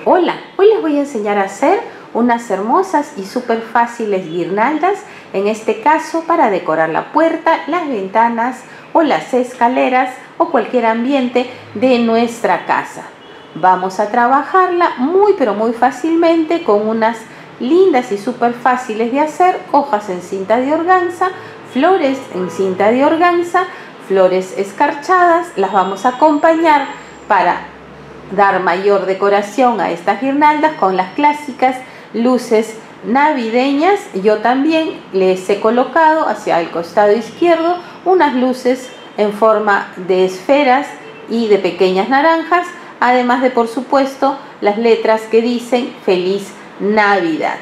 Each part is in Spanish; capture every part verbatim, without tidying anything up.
Hola, hoy les voy a enseñar a hacer unas hermosas y súper fáciles guirnaldas, en este caso para decorar la puerta, las ventanas o las escaleras o cualquier ambiente de nuestra casa. Vamos a trabajarla muy pero muy fácilmente con unas lindas y súper fáciles de hacer hojas en cinta de organza, flores en cinta de organza, flores escarchadas. Las vamos a acompañar para dar mayor decoración a estas guirnaldas con las clásicas luces navideñas. Yo también les he colocado hacia el costado izquierdo unas luces en forma de esferas y de pequeñas naranjas, además de, por supuesto, las letras que dicen Feliz Navidad.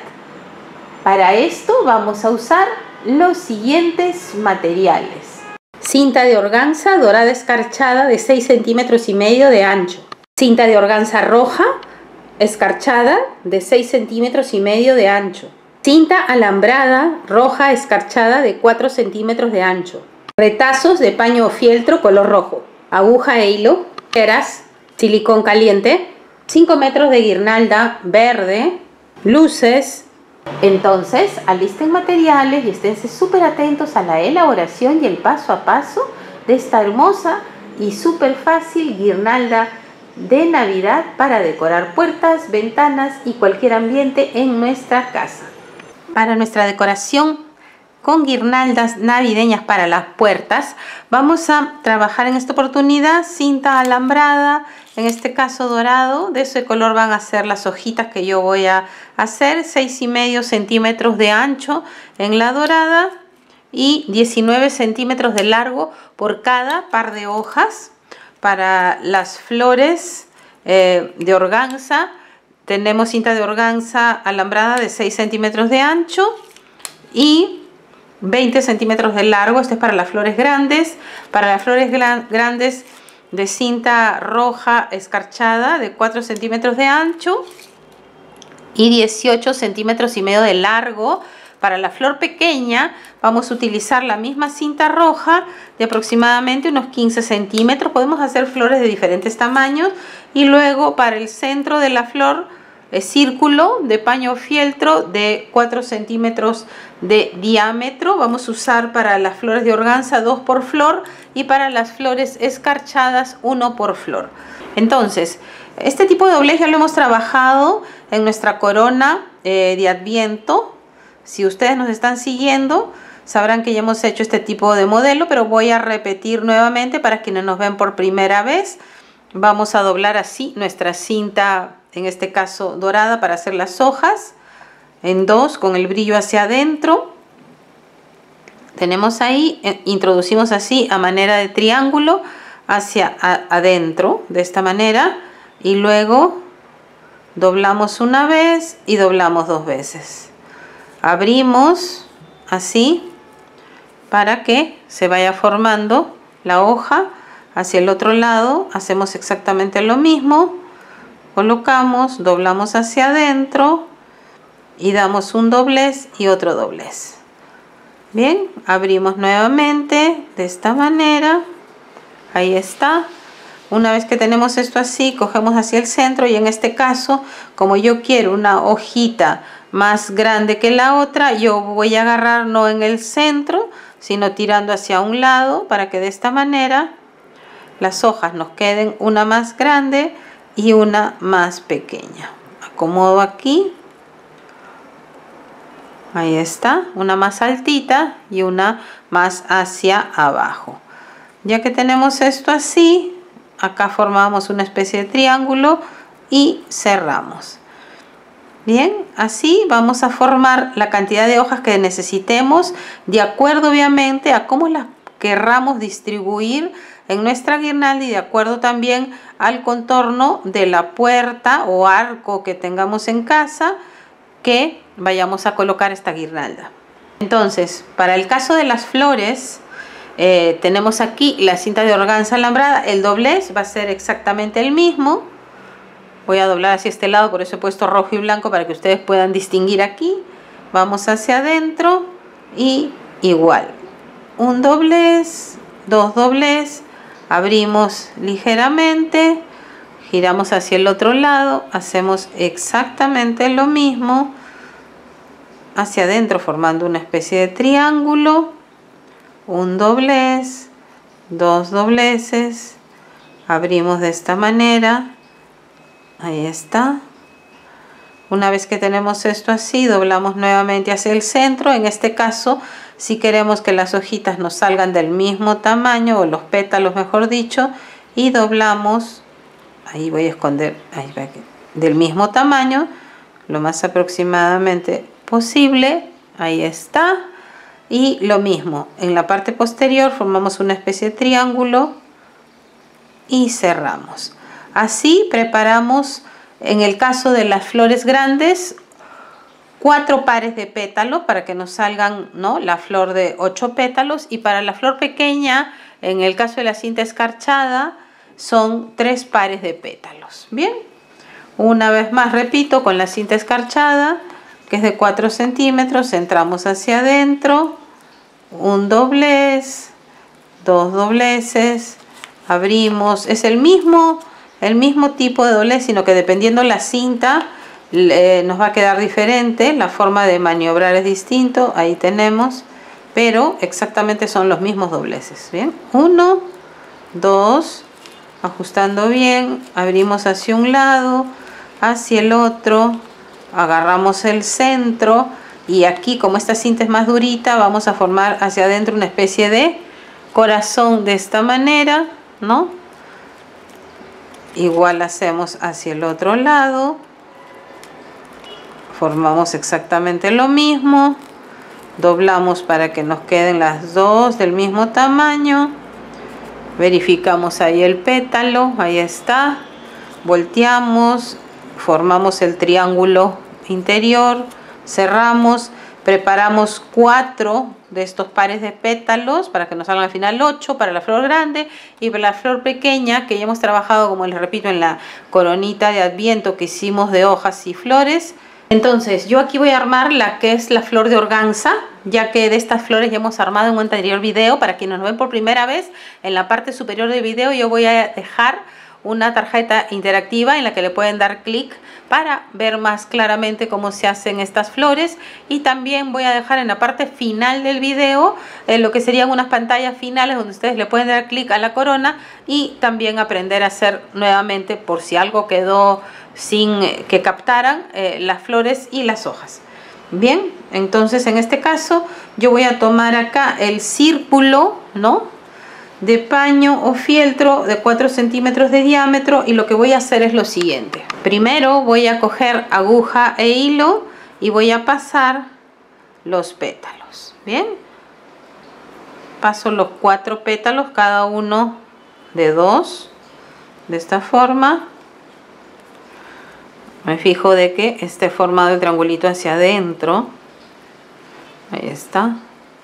Para esto vamos a usar los siguientes materiales: cinta de organza dorada escarchada de seis centímetros y medio de ancho, cinta de organza roja escarchada de seis centímetros y medio de ancho, cinta alambrada roja escarchada de cuatro centímetros de ancho, retazos de paño o fieltro color rojo, aguja e hilo, tijeras, silicón caliente, cinco metros de guirnalda verde, luces. Entonces, alisten materiales y esténse súper atentos a la elaboración y el paso a paso de esta hermosa y súper fácil guirnalda de Navidad para decorar puertas, ventanas y cualquier ambiente en nuestra casa. Para nuestra decoración con guirnaldas navideñas para las puertas, vamos a trabajar en esta oportunidad cinta alambrada, en este caso dorado. De ese color van a ser las hojitas que yo voy a hacer, seis y medio centímetros de ancho en la dorada y diecinueve centímetros de largo por cada par de hojas. Para las flores eh, de organza tenemos cinta de organza alambrada de seis centímetros de ancho y veinte centímetros de largo. Este es para las flores grandes. Para las flores grandes, de cinta roja escarchada de cuatro centímetros de ancho y dieciocho centímetros y medio de largo. Para la flor pequeña vamos a utilizar la misma cinta roja de aproximadamente unos quince centímetros. Podemos hacer flores de diferentes tamaños. Y luego para el centro de la flor, el círculo de paño fieltro de cuatro centímetros de diámetro. Vamos a usar para las flores de organza dos por flor y para las flores escarchadas uno por flor. Entonces, este tipo de doblez ya lo hemos trabajado en nuestra corona eh, de Adviento. Si ustedes nos están siguiendo, sabrán que ya hemos hecho este tipo de modelo, pero voy a repetir nuevamente para quienes nos ven por primera vez. Vamos a doblar así nuestra cinta, en este caso dorada, para hacer las hojas en dos con el brillo hacia adentro. Tenemos ahí, introducimos así a manera de triángulo hacia adentro, de esta manera, y luego doblamos una vez y doblamos dos veces. Abrimos así para que se vaya formando la hoja. Hacia el otro lado hacemos exactamente lo mismo. Colocamos, doblamos hacia adentro y damos un doblez y otro doblez. Bien, abrimos nuevamente de esta manera. Ahí está. Una vez que tenemos esto así, cogemos hacia el centro y en este caso, como yo quiero una hojita más grande que la otra, yo voy a agarrar no en el centro, sino tirando hacia un lado para que de esta manera las hojas nos queden una más grande y una más pequeña. Acomodo aquí. Ahí está, una más altita y una más hacia abajo. Ya que tenemos esto así, acá formamos una especie de triángulo y cerramos. Bien, así vamos a formar la cantidad de hojas que necesitemos, de acuerdo obviamente a cómo las querramos distribuir en nuestra guirnalda y de acuerdo también al contorno de la puerta o arco que tengamos en casa que vayamos a colocar esta guirnalda. Entonces, para el caso de las flores, eh, tenemos aquí la cinta de organza alambrada. El doblez va a ser exactamente el mismo. Voy a doblar hacia este lado, por eso he puesto rojo y blanco para que ustedes puedan distinguir aquí. Vamos hacia adentro y igual. Un doblez, dos doblez, abrimos ligeramente, giramos hacia el otro lado, hacemos exactamente lo mismo hacia adentro, formando una especie de triángulo, un doblez, dos dobleces, abrimos de esta manera, ahí está. Una vez que tenemos esto así, doblamos nuevamente hacia el centro. En este caso, si queremos que las hojitas nos salgan del mismo tamaño, o los pétalos mejor dicho, y doblamos, ahí voy a esconder, ahí va, del mismo tamaño, lo más aproximadamente posible, ahí está. Y lo mismo, en la parte posterior formamos una especie de triángulo y cerramos. Así preparamos, en el caso de las flores grandes, cuatro pares de pétalos para que nos salgan, ¿no?, la flor de ocho pétalos. Y para la flor pequeña, en el caso de la cinta escarchada, son tres pares de pétalos. Bien, una vez más repito, con la cinta escarchada, que es de cuatro centímetros, entramos hacia adentro, un doblez, dos dobleces, abrimos. Es el mismo, el mismo tipo de doblez, sino que dependiendo la cinta eh, nos va a quedar diferente, la forma de maniobrar es distinto, ahí tenemos, pero exactamente son los mismos dobleces. Bien, uno, dos, ajustando bien, abrimos hacia un lado, hacia el otro, agarramos el centro, y aquí, como esta cinta es más durita, vamos a formar hacia adentro una especie de corazón de esta manera, ¿no? Igual hacemos hacia el otro lado, formamos exactamente lo mismo, doblamos para que nos queden las dos del mismo tamaño, verificamos ahí el pétalo, ahí está, volteamos, formamos el triángulo interior, cerramos, preparamos cuatro de estos pares de pétalos para que nos salgan al final ocho para la flor grande, y para la flor pequeña, que ya hemos trabajado, como les repito, en la coronita de Adviento que hicimos de hojas y flores. Entonces yo aquí voy a armar la que es la flor de organza, ya que de estas flores ya hemos armado en un anterior video. Para quienes nos ven por primera vez, en la parte superior del video yo voy a dejar una tarjeta interactiva en la que le pueden dar clic para ver más claramente cómo se hacen estas flores, y también voy a dejar en la parte final del video eh, lo que serían unas pantallas finales donde ustedes le pueden dar clic a la corona y también aprender a hacer nuevamente, por si algo quedó sin que captaran, eh, las flores y las hojas. Bien, entonces en este caso yo voy a tomar acá el círculo, ¿no?, de paño o fieltro de cuatro centímetros de diámetro, y lo que voy a hacer es lo siguiente. Primero voy a coger aguja e hilo y voy a pasar los pétalos. Bien, paso los cuatro pétalos, cada uno de dos, de esta forma. Me fijo de que esté formado el triangulito hacia adentro. Ahí está.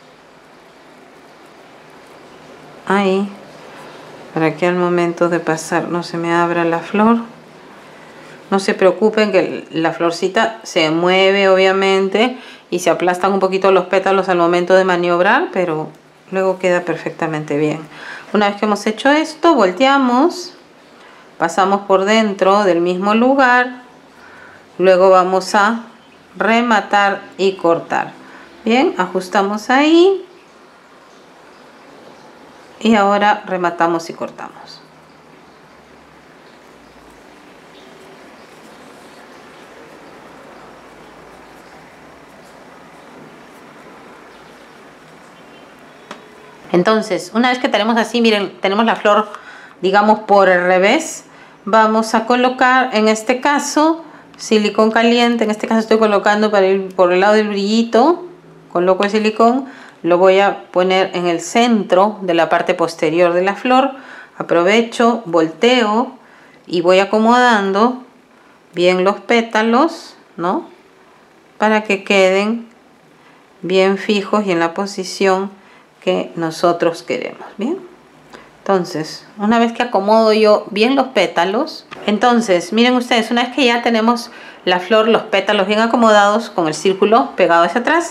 Ahí, para que al momento de pasar no se me abra la flor. No se preocupen que la florcita se mueve obviamente y se aplastan un poquito los pétalos al momento de maniobrar, pero luego queda perfectamente bien. Una vez que hemos hecho esto, volteamos, pasamos por dentro del mismo lugar, luego vamos a rematar y cortar. Bien, ajustamos ahí. Y ahora rematamos y cortamos. Entonces, una vez que tenemos así, miren, tenemos la flor, digamos, por el revés, vamos a colocar, en este caso, silicón caliente. En este caso estoy colocando para ir por el lado del brillito, coloco el silicón. Lo voy a poner en el centro de la parte posterior de la flor. Aprovecho, volteo y voy acomodando bien los pétalos, ¿no?, para que queden bien fijos y en la posición que nosotros queremos. Bien, entonces una vez que acomodo yo bien los pétalos, entonces miren ustedes, una vez que ya tenemos la flor, los pétalos bien acomodados con el círculo pegado hacia atrás,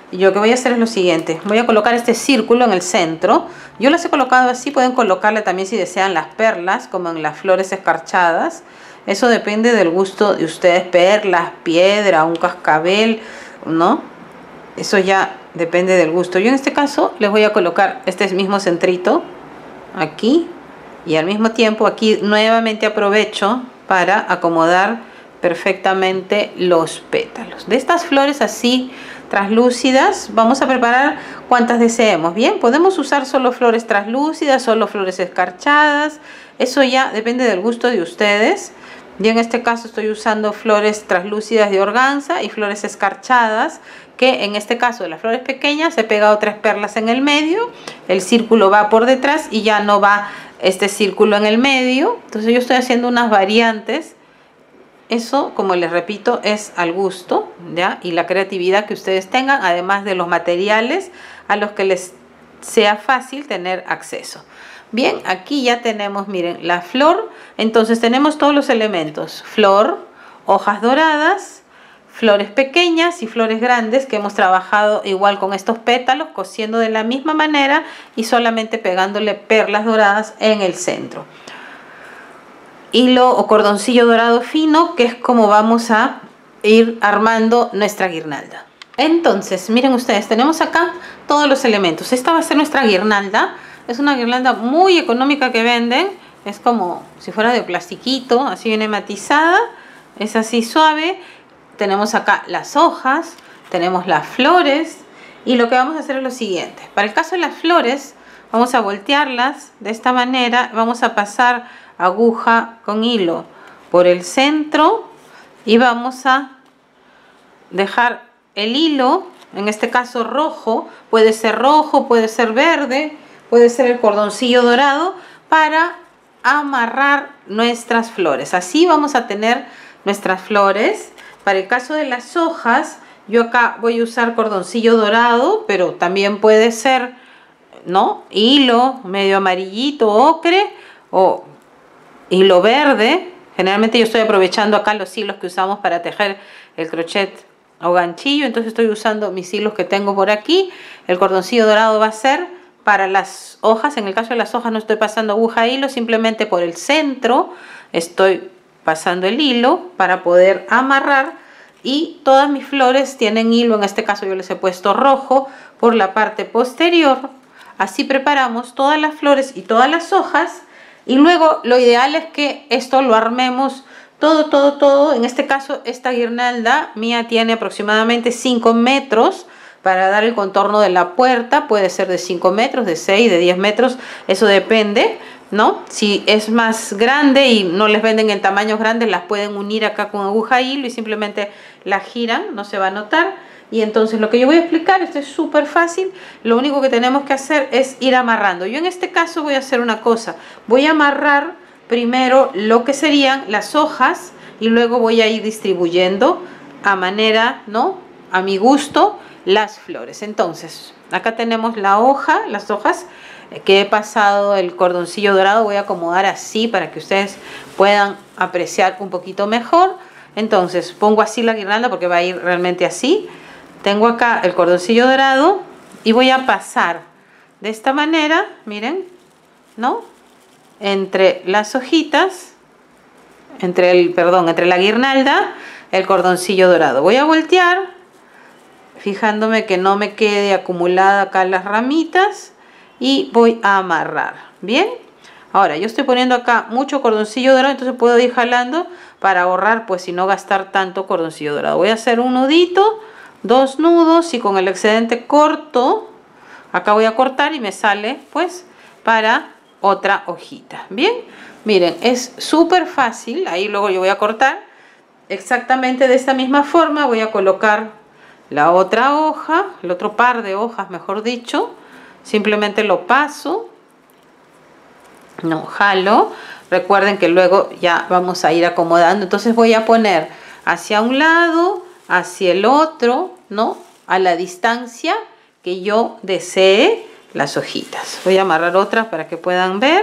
yo lo que voy a hacer es lo siguiente. Voy a colocar este círculo en el centro. Yo las he colocado así, pueden colocarle también si desean las perlas, como en las flores escarchadas. Eso depende del gusto de ustedes, perlas, piedra, un cascabel, ¿no? Eso ya depende del gusto. Yo en este caso les voy a colocar este mismo centrito aquí, y al mismo tiempo aquí nuevamente aprovecho para acomodar perfectamente los pétalos. De estas flores así translúcidas vamos a preparar cuantas deseemos. Bien, podemos usar solo flores translúcidas, solo flores escarchadas. Eso ya depende del gusto de ustedes. Yo en este caso estoy usando flores translúcidas de organza y flores escarchadas, que en este caso de las flores pequeñas he pegado tres perlas en el medio, el círculo va por detrás y ya no va este círculo en el medio. Entonces yo estoy haciendo unas variantes. Eso, como les repito, es al gusto, ¿ya? Y la creatividad que ustedes tengan, además de los materiales a los que les sea fácil tener acceso. Bien, aquí ya tenemos, miren, la flor. Entonces tenemos todos los elementos: flor, hojas doradas, flores pequeñas y flores grandes, que hemos trabajado igual con estos pétalos, cosiendo de la misma manera y solamente pegándole perlas doradas en el centro. Hilo o cordoncillo dorado fino, que es como vamos a ir armando nuestra guirnalda. Entonces, miren ustedes, tenemos acá todos los elementos. Esta va a ser nuestra guirnalda. Es una guirnalda muy económica que venden. Es como si fuera de plastiquito, así viene matizada. Es así suave. Tenemos acá las hojas, tenemos las flores. Y lo que vamos a hacer es lo siguiente. Para el caso de las flores, vamos a voltearlas de esta manera. Vamos a pasar aguja con hilo por el centro y vamos a dejar el hilo, en este caso rojo, puede ser rojo, puede ser verde, puede ser el cordoncillo dorado, para amarrar nuestras flores. Así vamos a tener nuestras flores. Para el caso de las hojas, yo acá voy a usar cordoncillo dorado, pero también puede ser, ¿no?, hilo medio amarillito, ocre, o hilo verde. Generalmente yo estoy aprovechando acá los hilos que usamos para tejer el crochet o ganchillo, entonces estoy usando mis hilos que tengo por aquí. El cordoncillo dorado va a ser para las hojas. En el caso de las hojas no estoy pasando aguja hilo, simplemente por el centro estoy pasando el hilo para poder amarrar. Y todas mis flores tienen hilo, en este caso yo les he puesto rojo por la parte posterior. Así preparamos todas las flores y todas las hojas. Y luego lo ideal es que esto lo armemos todo, todo, todo. En este caso, esta guirnalda mía tiene aproximadamente cinco metros para dar el contorno de la puerta. Puede ser de cinco metros, de seis, de diez metros. Eso depende, ¿no? Si es más grande y no les venden en tamaños grandes, las pueden unir acá con aguja hilo y simplemente la giran, no se va a notar. Y entonces lo que yo voy a explicar, esto es súper fácil. Lo único que tenemos que hacer es ir amarrando. Yo en este caso voy a hacer una cosa. Voy a amarrar primero lo que serían las hojas y luego voy a ir distribuyendo a manera, ¿no?, a mi gusto, las flores. Entonces, acá tenemos la hoja, las hojas que he pasado el cordoncillo dorado. Voy a acomodar así para que ustedes puedan apreciar un poquito mejor. Entonces, pongo así la guirnalda porque va a ir realmente así. Tengo acá el cordoncillo dorado y voy a pasar de esta manera, miren, ¿no?, entre las hojitas, entre el, perdón, entre la guirnalda, el cordoncillo dorado. Voy a voltear, fijándome que no me quede acumulada acá las ramitas, y voy a amarrar. Bien, ahora yo estoy poniendo acá mucho cordoncillo dorado, entonces puedo ir jalando para ahorrar, pues, y no gastar tanto cordoncillo dorado. Voy a hacer un nudito, dos nudos, y con el excedente corto. Acá voy a cortar y me sale, pues, para otra hojita. Bien, miren, es súper fácil. Ahí luego yo voy a cortar exactamente de esta misma forma. Voy a colocar la otra hoja, el otro par de hojas, mejor dicho. Simplemente lo paso, no jalo. Recuerden que luego ya vamos a ir acomodando. Entonces voy a poner hacia un lado, hacia el otro, ¿no?, a la distancia que yo desee las hojitas. Voy a amarrar otra para que puedan ver.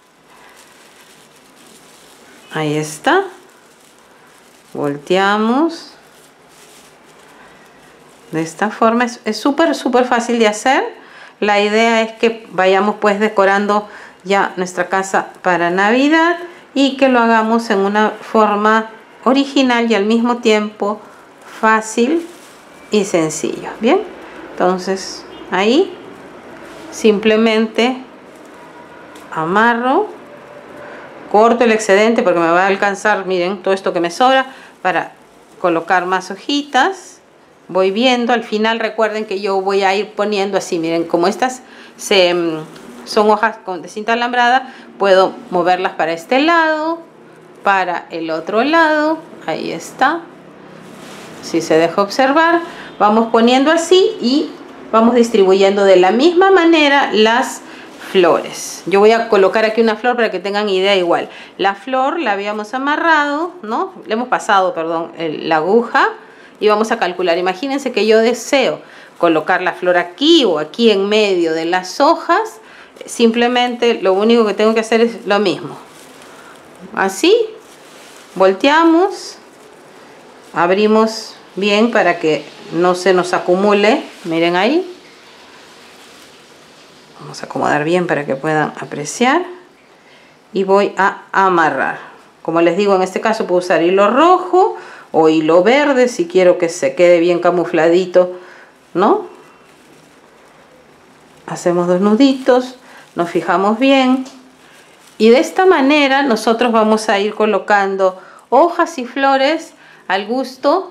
Ahí está. Volteamos. de esta forma. Es súper súper fácil de hacer. La idea es que vayamos pues decorando ya nuestra casa para Navidad y que lo hagamos en una forma original y al mismo tiempo fácil y sencillo. Bien, entonces ahí simplemente amarro, corto el excedente porque me va a alcanzar, miren, todo esto que me sobra para colocar más hojitas. Voy viendo, al final recuerden que yo voy a ir poniendo así, miren, como estas se, son hojas con, de cinta alambrada, puedo moverlas para este lado, para el otro lado, ahí está. Si se deja observar, vamos poniendo así y vamos distribuyendo de la misma manera las flores. Yo voy a colocar aquí una flor para que tengan idea igual. La flor la habíamos amarrado, ¿no? Le hemos pasado, perdón, el, la aguja y vamos a calcular. Imagínense que yo deseo colocar la flor aquí o aquí en medio de las hojas. Simplemente lo único que tengo que hacer es lo mismo. Así, volteamos, abrimos bien para que no se nos acumule. Miren ahí. Vamos a acomodar bien para que puedan apreciar. Y voy a amarrar. Como les digo, en este caso puedo usar hilo rojo o hilo verde si quiero que se quede bien camufladito, ¿no? Hacemos dos nuditos, nos fijamos bien. Y de esta manera nosotros vamos a ir colocando hojas y flores al gusto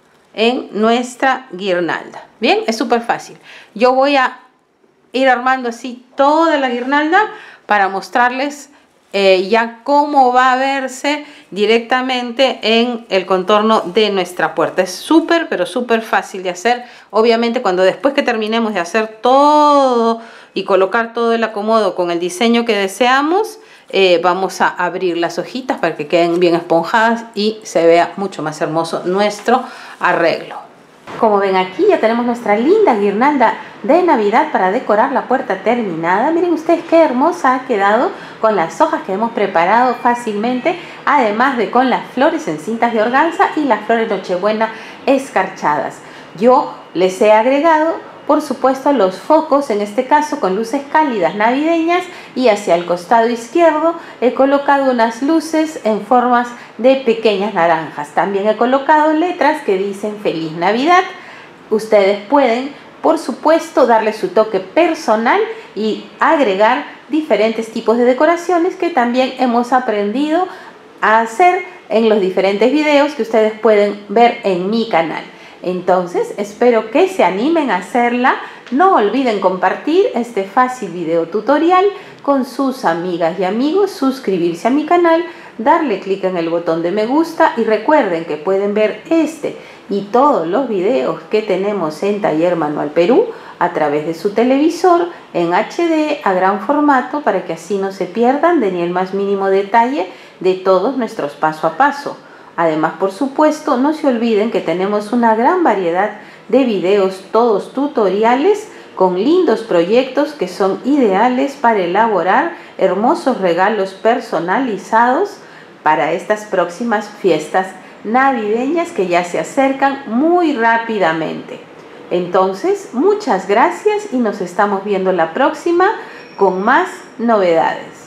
en nuestra guirnalda. Bien, es súper fácil. Yo voy a ir armando así toda la guirnalda para mostrarles eh, ya cómo va a verse directamente en el contorno de nuestra puerta. Es súper pero súper fácil de hacer. Obviamente cuando después que terminemos de hacer todo y colocar todo el acomodo con el diseño que deseamos, eh, vamos a abrir las hojitas para que queden bien esponjadas y se vea mucho más hermoso nuestro arreglo. Como ven, aquí ya tenemos nuestra linda guirnalda de Navidad para decorar la puerta terminada. Miren ustedes qué hermosa ha quedado con las hojas que hemos preparado fácilmente, además de con las flores en cintas de organza y las flores Nochebuena escarchadas. Yo les he agregado, por supuesto, los focos, en este caso con luces cálidas navideñas, y hacia el costado izquierdo he colocado unas luces en formas de pequeñas naranjas. También he colocado letras que dicen Feliz Navidad. Ustedes pueden, por supuesto, darle su toque personal y agregar diferentes tipos de decoraciones que también hemos aprendido a hacer en los diferentes videos que ustedes pueden ver en mi canal. Entonces, espero que se animen a hacerla. No olviden compartir este fácil video tutorial con sus amigas y amigos, suscribirse a mi canal, darle clic en el botón de me gusta y recuerden que pueden ver este y todos los videos que tenemos en Taller Manual Perú a través de su televisor en H D a gran formato para que así no se pierdan de ni el más mínimo detalle de todos nuestros paso a paso. Además, por supuesto, no se olviden que tenemos una gran variedad de videos, todos tutoriales, con lindos proyectos que son ideales para elaborar hermosos regalos personalizados para estas próximas fiestas navideñas que ya se acercan muy rápidamente. Entonces, muchas gracias y nos estamos viendo la próxima con más novedades.